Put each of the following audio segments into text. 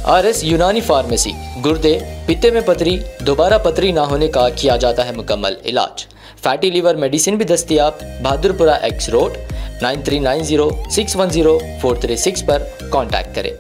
RS Unani pharmacy, गुर्दे, पित्ते में पथरी, दोबारा पथरी ना होने का किया जाता है मुकम्मल इलाज। फैटी लीवर मेडिसिन भी दस्तयाब। बहादुरपुरा X रोड 9390610436 पर कांटेक्ट करें।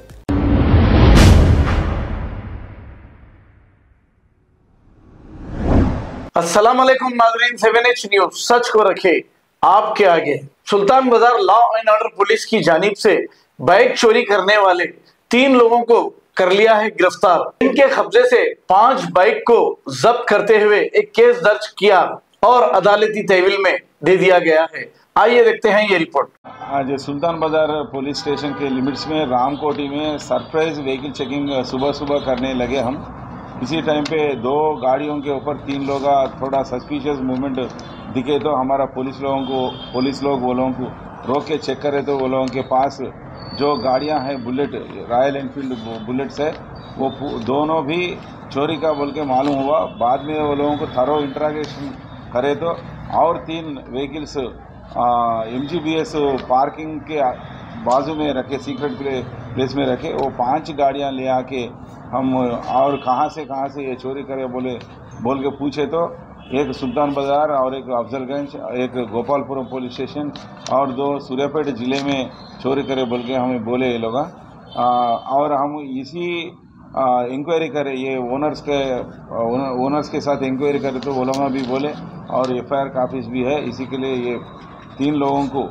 अस्सलाम वालेकुम नाज़रीन, 7H न्यूज सच को रखे आपके आगे। सुल्तान बाजार लॉ एंड ऑर्डर पुलिस की जानिब से बाइक चोरी करने वाले 3 लोगों को कर लिया है गिरफ्तार। इनके कब्जे से 5 बाइक को जब्त करते हुए एक केस दर्ज किया और अदालती तहवील में दे दिया गया है। आइए देखते हैं ये रिपोर्ट। आज सुल्तान बाजार पुलिस स्टेशन के लिमिट्स में रामकोटी में सरप्राइज व्हीकल चेकिंग सुबह सुबह करने लगे हम। इसी टाइम पे 2 गाड़ियों के ऊपर 3 लोग थोड़ा सस्पिशियस मूवमेंट दिखे तो हमारा पुलिस लोग वो लोगों को रोक के चेक करे तो वो लोगों के पास जो गाड़ियां हैं बुलेट, रॉयल एनफील्ड बुलेट्स है, वो दोनों भी चोरी का बोल के मालूम हुआ। बाद में वो लोगों को थरो इंट्रागेशन करे तो और 3 व्हीकल्स MGBS पार्किंग के बाजू में रखे, सीक्रेट प्लेस में रखे। वो 5 गाड़ियां ले आके हम और कहाँ से ये चोरी करे बोल के पूछे तो एक सुल्तान बाजार और एक अफजलगंज, एक गोपालपुरम पुलिस स्टेशन और 2 सूर्यापेट ज़िले में चोरी करे बोल के हमें बोले ये लोग। और हम इसी इंक्वायरी करे, ये ओनर्स के साथ इंक्वायरी करे तो वो लोग भी बोले और FIR कापीज भी है। इसी के लिए ये 3 लोगों को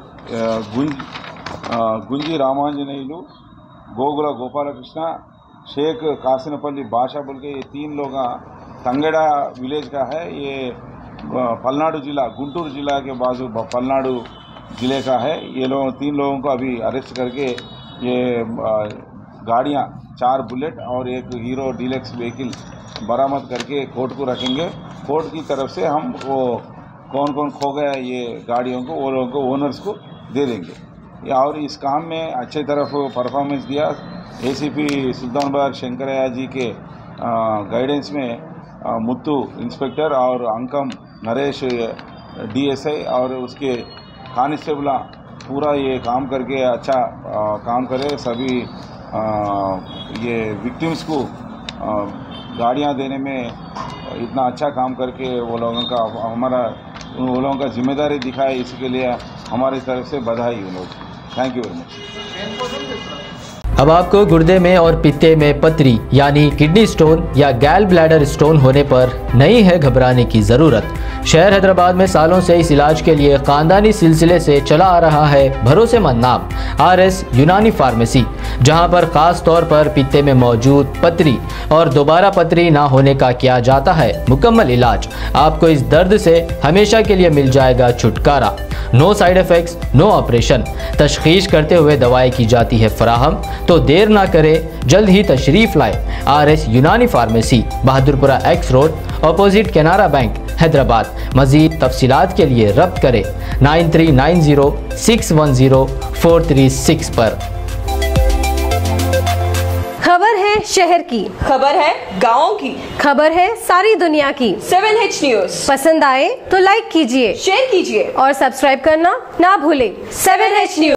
गुंजी रामांजनेयुलु, गोगुल गोपालकृष्ण, शेख कासिनपल्ली बादशाह बोल के ये 3 लोग तंगेड़ा विलेज का है। ये पलनाडु जिला, गुंटूर जिला के बाजू पलनाडु जिले का है। ये 3 लोगों को अभी अरेस्ट करके ये गाड़ियां 4 बुलेट और एक हीरो डीलक्स व्हीकल बरामद करके कोर्ट को रखेंगे। कोर्ट की तरफ से हम वो कौन खो गया ये गाड़ियों को, वो लोगों को ओनर्स को दे देंगे। और इस काम में अच्छे तरफ परफॉर्मेंस दिया ACP सुल्तान बाजार शंकरैया जी के गाइडेंस में मुत्तू इंस्पेक्टर और अंकम नरेश DSI और उसके कांस्टेबल पूरा ये काम करके अच्छा काम करे। सभी ये विक्टिम्स को गाड़ियां देने में इतना अच्छा काम करके वो लोगों का जिम्मेदारी दिखाए। इसके लिए हमारी तरफ से बधाई उन लोग। Thank you very much. अब आपको गुर्दे में और पित्ते में पथरी यानी किडनी स्टोन या गैल ब्लैडर स्टोन होने पर नहीं है घबराने की ज़रूरत। शहर हैदराबाद में सालों से इस इलाज के लिए ख़ानदानी सिलसिले से चला आ रहा है भरोसेमंद नाम RS यूनानी फार्मेसी, जहां पर ख़ास तौर पर पित्ते में मौजूद पथरी और दोबारा पथरी ना होने का किया जाता है मुकम्मल इलाज। आपको इस दर्द से हमेशा के लिए मिल जाएगा छुटकारा। No side effects, no operation. तशखीस करते हुए दवाएं की जाती है फराहम। तो देर ना करें, जल्द ही तशरीफ़ लाएं। RS Unani pharmacy, Bahadurpura X road, opposite Canara bank, Hyderabad. मज़ीद तफसीलात के लिए रब्त करें 9390610436 पर। खबर है शहर की, खबर है गाँव की, खबर है सारी दुनिया की। 7H न्यूज पसंद आए तो लाइक कीजिए, शेयर कीजिए और सब्सक्राइब करना ना भूलें। 7H news.